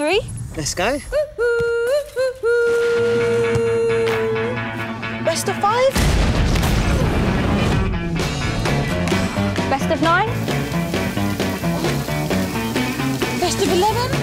3? Let's go. Best of 5? Best of 9? Best of 11?